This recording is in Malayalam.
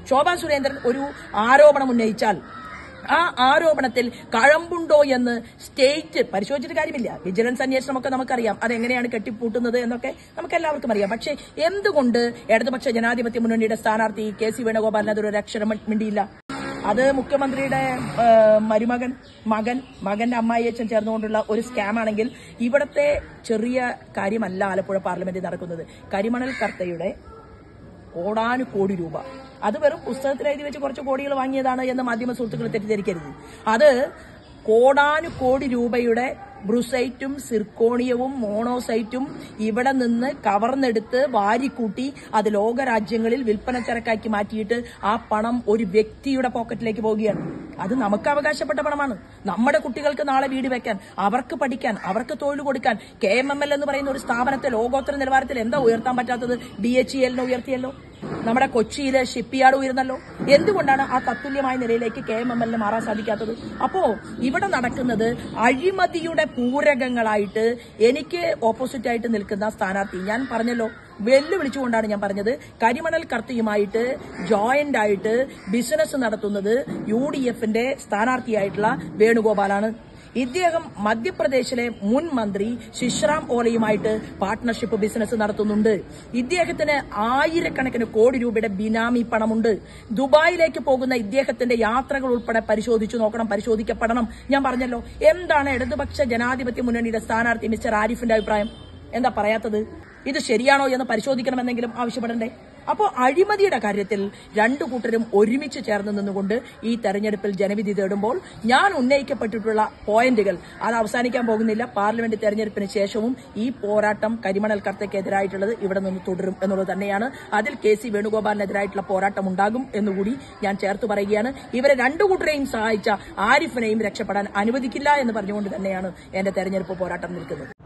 ശോഭാ സുരേന്ദ്രൻ ഒരു ആരോപണം ഉന്നയിച്ചാൽ ആ ആരോപണത്തിൽ കഴമ്പുണ്ടോ എന്ന് സ്റ്റേറ്റ് പരിശോധിച്ചിട്ട് കാര്യമില്ല. വിജിലൻസ് അന്വേഷണമൊക്കെ നമുക്കറിയാം, അതെങ്ങനെയാണ് കെട്ടിപ്പൂട്ടുന്നത് എന്നൊക്കെ നമുക്ക് എല്ലാവർക്കും അറിയാം. പക്ഷേ എന്തുകൊണ്ട് ഇടതുപക്ഷ ജനാധിപത്യ മുന്നണിയുടെ സ്ഥാനാർത്ഥി കെ.സി. വേണുഗോപാലിന് അതൊരു അക്ഷരം മിണ്ടിയില്ല? അത് മുഖ്യമന്ത്രിയുടെ മകന്റെ അമ്മായിയച്ഛൻ ചേർന്നുകൊണ്ടുള്ള ഒരു സ്കാം ആണെങ്കിൽ ഇവിടത്തെ ചെറിയ കാര്യമല്ല ആലപ്പുഴ പാർലമെന്റിൽ നടക്കുന്നത്. കരിമണൽ കർത്തയുടെ കോടാനുകോടി രൂപ, അത് വെറും പുസ്തകത്തിൽ എഴുതി വെച്ച് കുറച്ച് കോടികൾ വാങ്ങിയതാണ് എന്ന് മാധ്യമ സുഹൃത്തുക്കൾ തെറ്റിദ്ധരിക്കരുത്. അത് കോടാനുകോടി രൂപയുടെ ബ്രുസൈറ്റും സിർക്കോണിയവും മോണോസൈറ്റും ഇവിടെ നിന്ന് കവർന്നെടുത്ത് വാരിക്കൂട്ടി അത് ലോകരാജ്യങ്ങളിൽ വിൽപ്പന ചരക്കാക്കി മാറ്റിയിട്ട് ആ പണം ഒരു വ്യക്തിയുടെ പോക്കറ്റിലേക്ക് പോവുകയാണ്. അത് നമുക്ക് അവകാശപ്പെട്ട പണമാണ്. നമ്മുടെ കുട്ടികൾക്ക് നാളെ വീട് വെക്കാൻ, അവർക്ക് പഠിക്കാൻ, അവർക്ക് തൊഴിൽ കൊടുക്കാൻ KMML എന്ന് പറയുന്ന ഒരു സ്ഥാപനത്തെ ലോകോത്തര നിലവാരത്തിൽ എന്താ ഉയർത്താൻ പറ്റാത്തത്? DHEL ഉയർത്തിയല്ലോ, നമ്മുടെ കൊച്ചിയിലെ ഷിപ്പ്യാർഡ് ഉയർന്നല്ലോ. എന്തുകൊണ്ടാണ് ആ തത്തുല്യമായ നിലയിലേക്ക് KMML മാറാൻ സാധിക്കാത്തത്? അപ്പോ ഇവിടെ നടക്കുന്നത് അഴിമതിയുടെ പൂരകങ്ങളായിട്ട് എനിക്ക് ഓപ്പോസിറ്റ് ആയിട്ട് നിൽക്കുന്ന സ്ഥാനാർത്ഥി, ഞാൻ പറഞ്ഞല്ലോ, വെല്ലുവിളിച്ചുകൊണ്ടാണ് ഞാൻ പറഞ്ഞത്, കരിമണൽ കർത്തിയുമായിട്ട് ജോയിന്റ് ആയിട്ട് ബിസിനസ് നടത്തുന്നത് UDFന്റെ സ്ഥാനാർത്ഥിയായിട്ടുള്ള വേണുഗോപാലാണ്. ഇദ്ദേഹം മധ്യപ്രദേശിലെ മുൻ മന്ത്രി ശിശ്രാം ഓലയുമായിട്ട് പാർട്ട്ണർഷിപ്പ് ബിസിനസ് നടത്തുന്നുണ്ട്. ഇദ്ദേഹത്തിന് ആയിരക്കണക്കിന് കോടി രൂപയുടെ ബിനാമി പണമുണ്ട്. ദുബായിലേക്ക് പോകുന്ന ഇദ്ദേഹത്തിന്റെ യാത്രകൾ ഉൾപ്പെടെ പരിശോധിച്ചു നോക്കണം, പരിശോധിക്കപ്പെടണം. ഞാൻ പറഞ്ഞല്ലോ, എന്താണ് ഇടതുപക്ഷ ജനാധിപത്യ മുന്നണിയുടെ സ്ഥാനാർത്ഥി മിസ്റ്റർ ആരിഫിന്റെ അഭിപ്രായം? എന്താ പറയാത്തത്? ഇത് ശരിയാണോ എന്ന് പരിശോധിക്കണമെന്നെങ്കിലും ആവശ്യപ്പെടണ്ടേ? അപ്പോൾ അഴിമതിയുടെ കാര്യത്തിൽ രണ്ടു കൂട്ടരും ഒരുമിച്ച് ചേർന്ന് നിന്നുകൊണ്ട് ഈ തെരഞ്ഞെടുപ്പിൽ ജനവിധി തേടുമ്പോൾ ഞാൻ ഉന്നയിക്കപ്പെട്ടിട്ടുള്ള പോയിന്റുകൾ അത് അവസാനിക്കാൻ പോകുന്നില്ല. പാർലമെന്റ് തെരഞ്ഞെടുപ്പിന് ശേഷവും ഈ പോരാട്ടം കരിമണൽ കർത്തയ്ക്കെതിരായിട്ടുള്ളത് ഇവിടെ നിന്ന് തുടരും എന്നുള്ളത് തന്നെയാണ്. അതിൽ കെ.സി. വേണുഗോപാലിനെതിരായിട്ടുള്ള പോരാട്ടം ഉണ്ടാകും എന്നുകൂടി ഞാൻ ചേർത്ത് പറയുകയാണ്. ഇവരെ രണ്ടു കൂട്ടരെയും സഹായിച്ച ആരിഫിനെയും രക്ഷപ്പെടാൻ അനുവദിക്കില്ല എന്ന് പറഞ്ഞുകൊണ്ട് തന്നെയാണ് എന്റെ തെരഞ്ഞെടുപ്പ് പോരാട്ടം നിൽക്കുന്നത്.